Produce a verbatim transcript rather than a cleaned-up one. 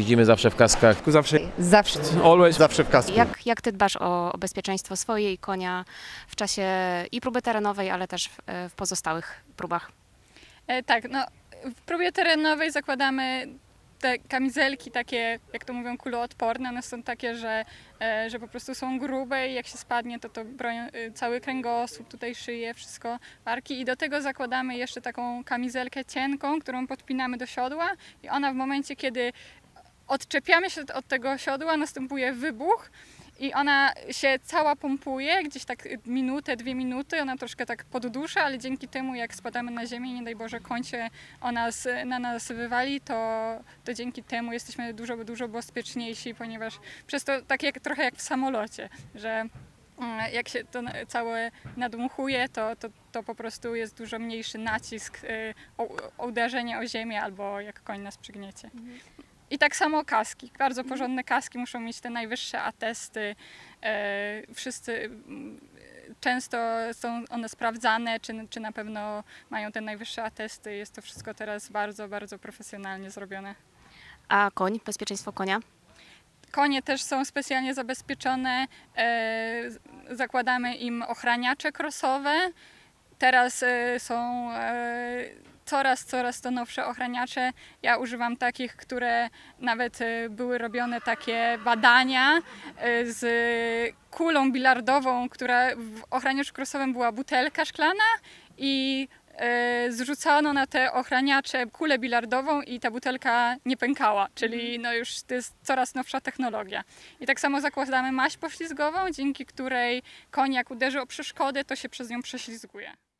Jeździmy zawsze w kaskach. Zawsze, Zawsze. always, zawsze w kasku. Jak, jak ty dbasz o, o bezpieczeństwo swoje i konia w czasie i próby terenowej, ale też w, w pozostałych próbach? E, tak, no w próbie terenowej zakładamy te kamizelki takie, jak to mówią, kuloodporne. One są takie, że, e, że po prostu są grube i jak się spadnie, to to bronią e, cały kręgosłup, tutaj szyję, wszystko, barki. I do tego zakładamy jeszcze taką kamizelkę cienką, którą podpinamy do siodła i ona w momencie, kiedy odczepiamy się od tego siodła, następuje wybuch i ona się cała pompuje, gdzieś tak minutę, dwie minuty, ona troszkę tak poddusza, ale dzięki temu jak spadamy na ziemię i nie daj Boże koń się o nas, na nas wywali, to, to dzięki temu jesteśmy dużo, dużo bezpieczniejsi, ponieważ przez to tak jak, trochę jak w samolocie, że jak się to całe nadmuchuje, to, to, to po prostu jest dużo mniejszy nacisk o, o uderzenie o ziemię albo jak koń nas przygniecie. I tak samo kaski. Bardzo porządne kaski muszą mieć te najwyższe atesty. E, wszyscy często są one sprawdzane, czy, czy na pewno mają te najwyższe atesty. Jest to wszystko teraz bardzo, bardzo profesjonalnie zrobione. A koń, bezpieczeństwo konia? Konie też są specjalnie zabezpieczone. E, zakładamy im ochraniacze krosowe. Teraz e, są e, coraz, coraz to nowsze ochraniacze. Ja używam takich, które nawet były robione takie badania z kulą bilardową, która w ochraniaczu krosowym była butelka szklana i zrzucano na te ochraniacze kulę bilardową i ta butelka nie pękała, czyli no już to jest coraz nowsza technologia. I tak samo zakładamy maść poślizgową, dzięki której koń jak uderzy o przeszkodę, to się przez nią prześlizguje.